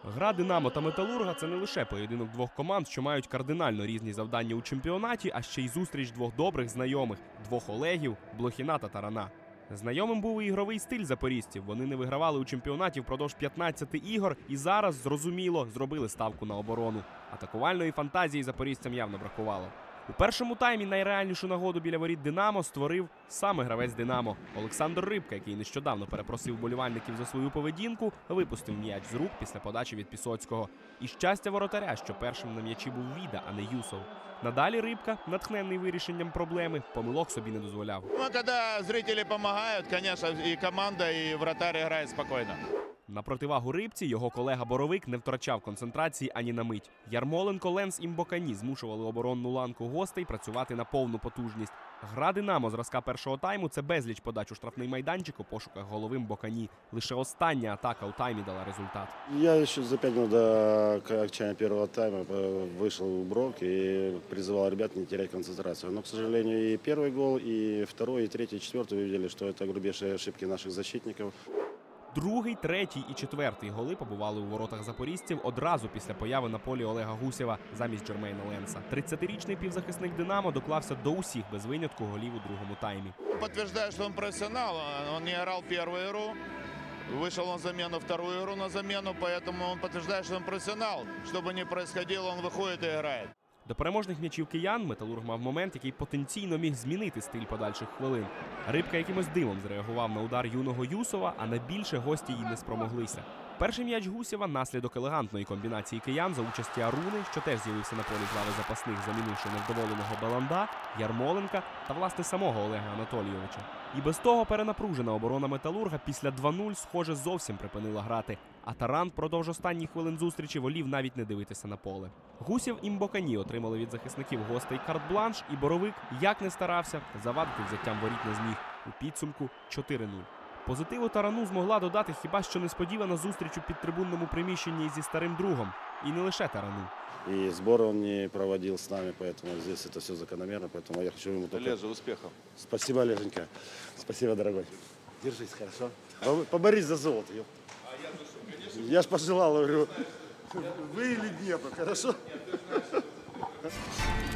Гра «Динамо» та «Металурга» – це не лише поєдинок двох команд, що мають кардинально різні завдання у чемпіонаті, а ще й зустріч двох добрих знайомих – двох Олегів – Блохіна та Тарана. Знайомим був і ігровий стиль запорізьків. Вони не вигравали у чемпіонаті впродовж 15 ігор і зараз, зрозуміло, зробили ставку на оборону. Атакувальної фантазії запорізцям явно бракувало. У першому таймі найреальнішу нагоду біля воріт «Динамо» створив саме гравець «Динамо». Олександр Рибка, який нещодавно перепросив вболівальників за свою поведінку, випустив м'яч з рук після подачі від Пісоцького. І щастя воротаря, що першим на м'ячі був Віда, а не Юсов. Надалі Рибка, натхненний вирішенням проблеми, помилок собі не дозволяв. Ну, коли зрителі допомагають, звісно, і команда, і вратар грає спокійно. На противагу Рибці його колега Боровик не втрачав концентрації ані на мить. Ярмоленко, Ленс і Мбокані змушували оборонну ланку гостей працювати на повну потужність. Гра «Динамо» зразка першого тайму – це безліч подач у штрафний майданчик у пошуках голови Мбокані. Лише остання атака у таймі дала результат. Я ще за 5 минут до окончания первого тайма вышел в брок и призывал ребят не терять концентрацию. Но, к сожалению, и первый гол, и второй, и третий, и четвертый вы видели, что это грубейшие ошибки наших защитников. Другий, третій і четвертий голи побували у воротах запорізців одразу після появи на полі Олега Гусєва замість Джермейна Ленса. 30-річний півзахисник «Динамо» доклався до усіх без винятку голів у другому таймі. Підтверджує, що він професіонал, він не грав першу гру. Вышел на замену, вторую игру на замену, поэтому он подтверждает, что он профессионал. Что бы ни происходило, он выходит и играет. До переможних м'ячів киян «Металург» мав момент, який потенційно міг змінити стиль подальших хвилин. Рибка якимось дивом зреагував на удар юного Юсова, а на більше гості й не спромоглися. Перший м'яч Гусєва – наслідок елегантної комбінації киян за участі Аруни, що теж з'явився на полі з лави запасних, замінивши невдоволеного Беланда, Ярмоленка та, власне, самого Олега Анатолійовича. І без того перенапружена оборона «Металурга» після 2-0, схоже, зовсім припинила грати. А Таран впродовж останніх хвилин зустрічі волів навіть не дивитися на поле. Гусєв і Мбокані отримали від захисників гостей карт-бланш, і Боровик, як не старався, завадити взяттям воріт не зміг. У підсумку 4-0. Позитиву Тарану змогла додати хіба що несподівана зустріч у підтрибунному приміщенні зі старим другом. І не лише Тарану. И сбор он не проводил с нами, поэтому здесь это все закономерно. Поэтому я хочу ему только... Олежа, успехов. Спасибо, Олеженька. Спасибо, дорогой. Держись, хорошо? Поборись за золото. А я за что, конечно. Я ж пожелал, говорю, вы или Днепр, хорошо?